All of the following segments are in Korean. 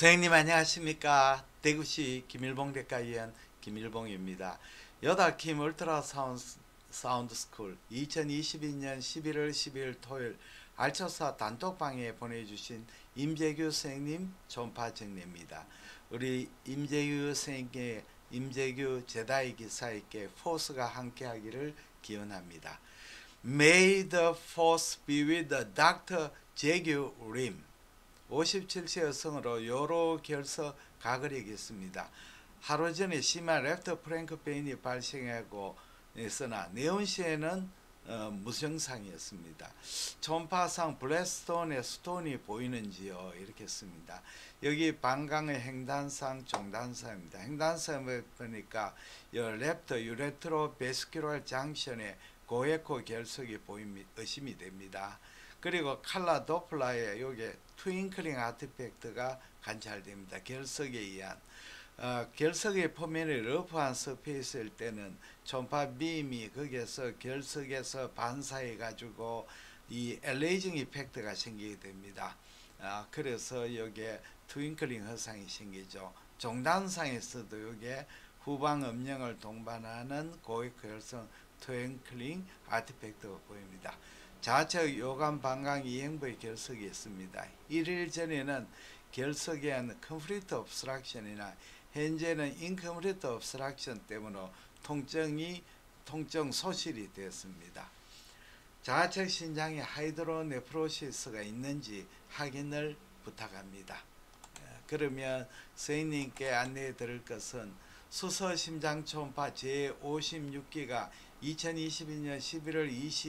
선생님 안녕하십니까. 대구시 김일봉대과의원 김일봉입니다. 여다킴 울트라 사운드 스쿨 2022년 11월 12일 토요일 알초사 단톡방에 보내주신 임재규 선생님 전파 정리입니다. 우리 임재규 선생님께 임재규 제다이 기사에게 포스가 함께하기를 기원합니다. May the force be with Dr. 재규 림. 57세 여성으로 요로 결석 가글이겠습니다. 하루 전에 심한 레프트 프랭크 페인이 발생하고 있으나 네온시에는 무증상이었습니다. 초음파상 블랙스톤의 스톤이 보이는지요? 이렇게 씁니다. 여기 방광의 횡단상, 종단상입니다. 횡단상을 보니까 레프트 유레트로 베스큐럴 장션에 고에코 결석이 의심이 됩니다. 그리고 칼라 도플라에 여기 트윙클링 아티팩트가 관찰됩니다. 결석에 의한 결석의 표면이 러프한 서페이스일 때는 초음파 빔이 거기에서 결석에서 반사해 가지고 이 엘레이징 이펙트가 생기게 됩니다. 그래서 여기에 트윙클링 현상이 생기죠. 종단상에서도 여기에 후방 음영을 동반하는 고액 결성 트윙클링 아티팩트가 보입니다. 좌측 요관 방광 이행부의 결석이 있습니다. 1일 전에는 결석에 의한 컴플리트 옵스트럭션이나 현재는 인컴플리트 옵스트럭션 때문에 통증 소실이 되었습니다. 좌측 신장에 하이드로네프로시스가 있는지 확인을 부탁합니다. 그러면 선생님께 안내해 드릴 것은 수서 심장 초음파 제56기가 2022년 11월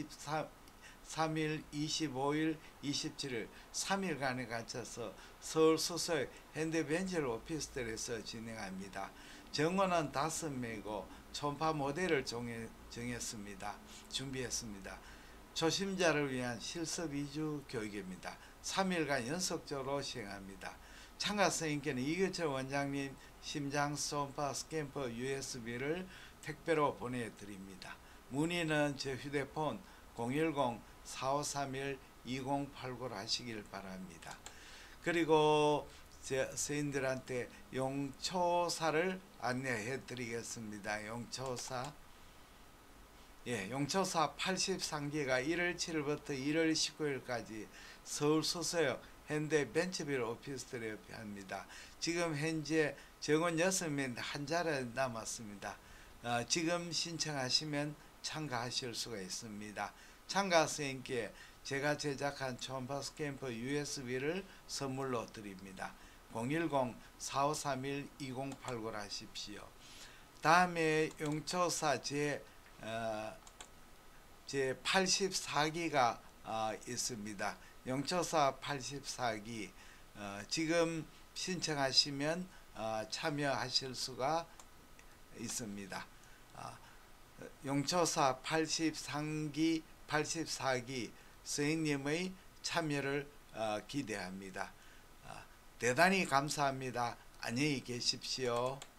23일, 25일, 27일 3일간에 걸쳐서 서울 수서의 현대벤처 오피스텔에서 진행합니다. 정원은 5명이고 초음파 모델을 정했습니다. 준비했습니다. 초심자를 위한 실습 위주 교육입니다. 3일간 연속적으로 시행합니다. 참가 선생님께는 이규철 원장님 심장 초음파 스캔퍼 USB를 택배로 보내드립니다. 문의는 제 휴대폰 010-4531-2089로 하시길 바랍니다. 그리고 선생님들한테 용초사를 안내해 드리겠습니다. 용초사 83기가 1월 7일부터 1월 19일까지 서울 수서역 현대 벤처빌 오피스텔에 합니다. 지금 현재 정원 6명 한 자리 남았습니다. 지금 신청하시면 참가하실 수가 있습니다. 참가 선생님께 제가 제작한 초음파 스캔퍼 USB를 선물로 드립니다. 010-4531-2089로 하십시오. 다음에 용초사 제 84기가 있습니다. 용초사 84기 지금 신청하시면 참여하실 수가 있습니다. 용초사 84기 선생님의 참여를 기대합니다. 대단히 감사합니다. 안녕히 계십시오.